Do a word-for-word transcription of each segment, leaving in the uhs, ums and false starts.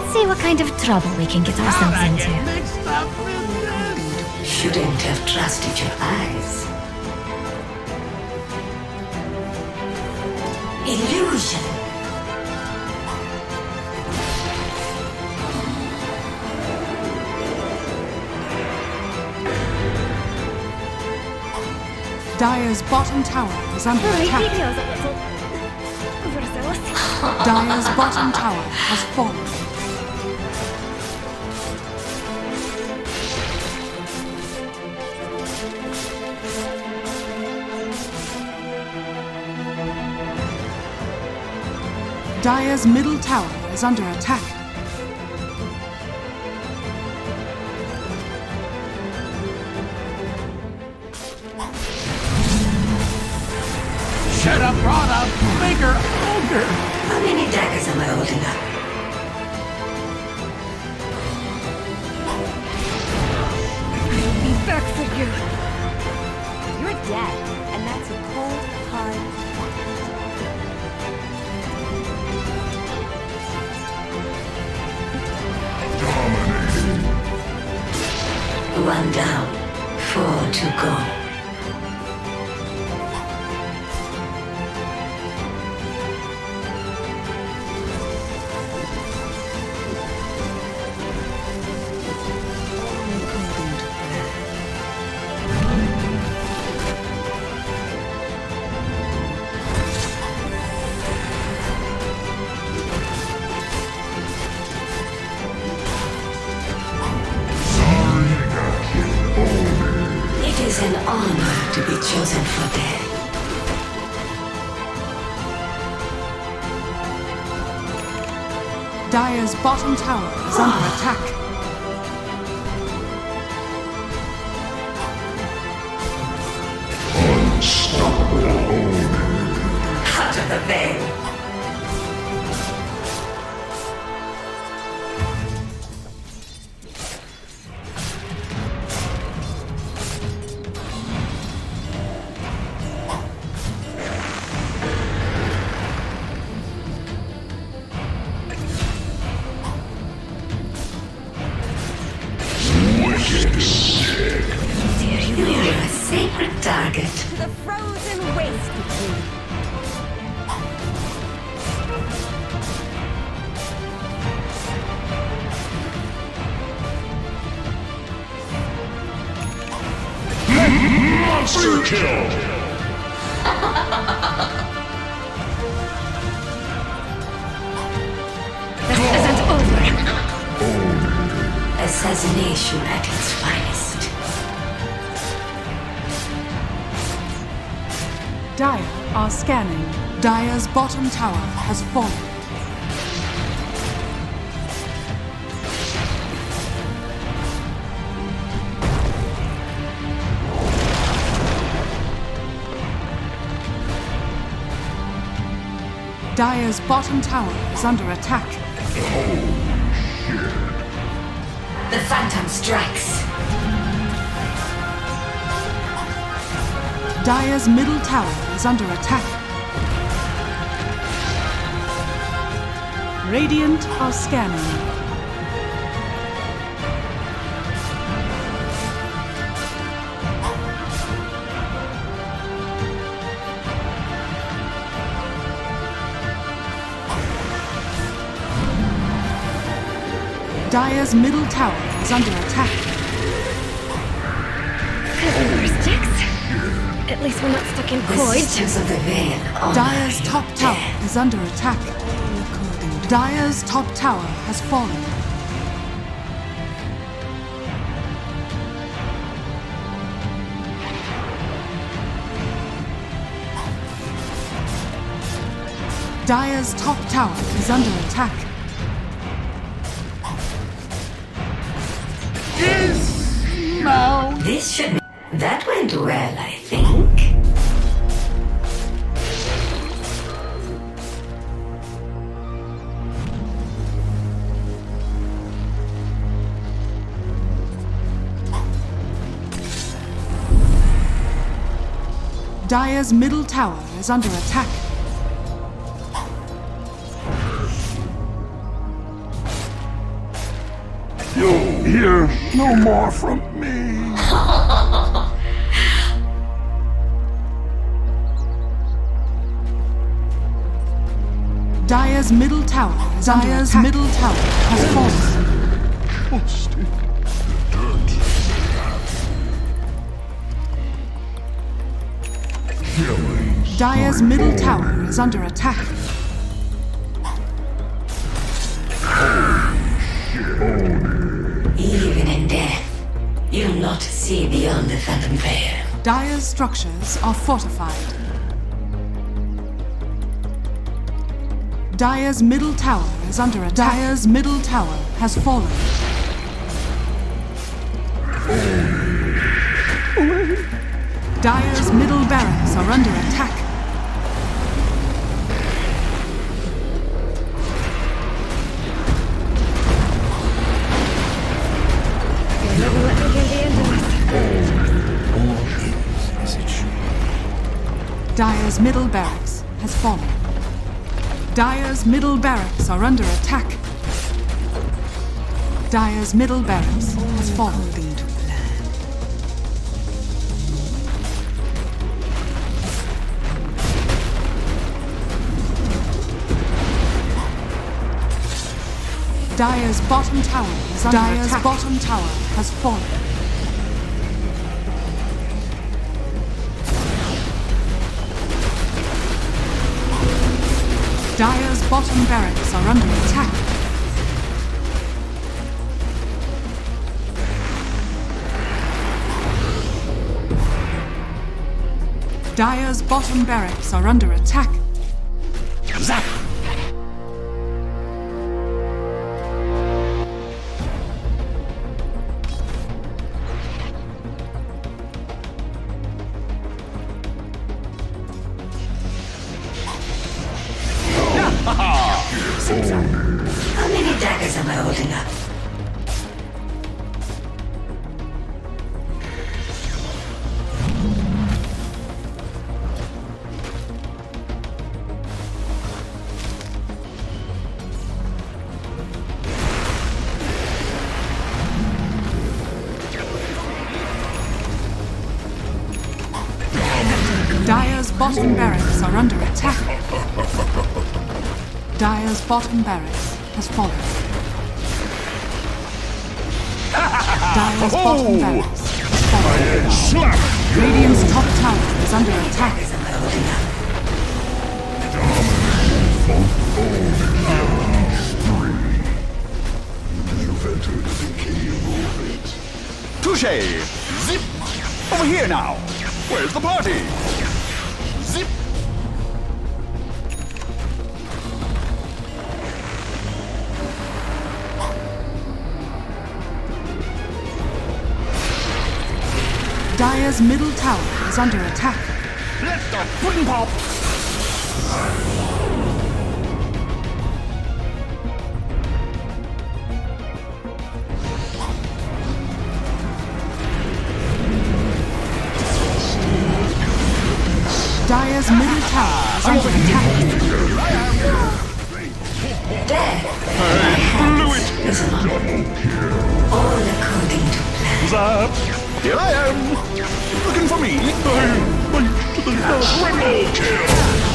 Let's see what kind of trouble we can get ourselves into. Mixed up with this. Shouldn't have trusted your eyes. Illusion. Dire's bottom tower is under attack. Dire's bottom tower has fallen. Dire's middle tower is under attack. Should have brought a bigger ogre. How many daggers am I holding up? I'll be back for you. You're dead, and that's a cold, hard One down, four to go. It is an honor to be chosen for death. Dire's bottom tower is under attack. Out of the veil. You're a sacred target. to the frozen waste between. Monster kill! This isn't over. Assassination at its finest. Dire are scanning. Dire's bottom tower has fallen. Dire's bottom tower is under attack. The Phantom strikes. Dire's middle tower is under attack. Radiant are scanning. Dire's middle tower is under attack. Cover sticks. At least we're not stuck in The void. sisters of the veil. honor Dire's your top tower death. is under attack. Dire's top tower has fallen. Dire's top tower is under attack. Is now. This should. That went well, I think. Dire's middle tower is under attack. You'll hear no more from me. Dire's middle tower is under Dire's attack. middle tower has fallen. Dire's middle tower is under attack. Even in death, you'll not see beyond the Phantom Veil. Dire's structures are fortified. Dire's middle tower is under attack. Dire's middle tower has fallen. Dire's middle barracks are under attack. You'll never let me get the end of this. Dire's middle barracks has fallen. Dire's middle barracks are under attack. Dire's middle barracks has fallen. Dire's bottom tower is under Dire's attack. bottom tower has fallen. Dire's bottom barracks are under attack. Dire's bottom barracks are under attack. Zap! How many daggers am I holding up? Dire's bottom barracks are under attack. Dire's bottom barracks has fallen. Dire's bottom barracks has fallen. Radiant's top tower is under attack. You've entered the decaying orbit. Touché! Zip! Over here now! Where's the party? Zip! Dire's middle tower is under attack. Let the pudding pop! Dire's middle tower is under attack. Death I blew it! is all according to plan. Zap! Here I am! Looking for me? I went to the last triple kill!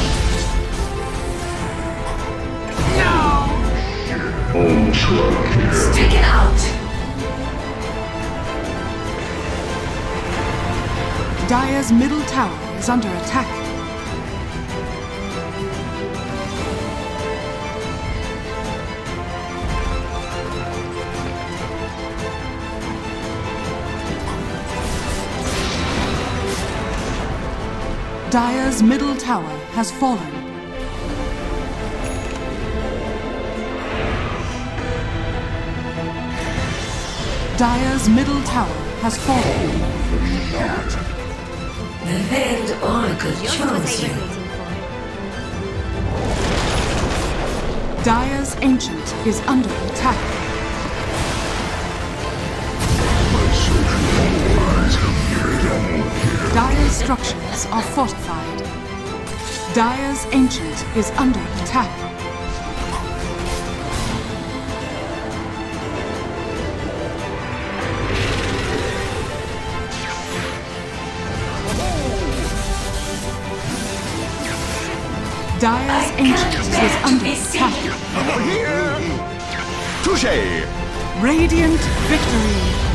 No! Stick it out! Dire's middle tower is under attack. Dire's middle tower has fallen. Dire's middle tower has fallen. The Veiled Oracle You're the chose thing you. we're waiting for. Dire's ancient is under attack. Dire's structures are fortified. Dire's ancient is under attack. Dire's Ancient is under attack. Over here! Touche! Radiant victory.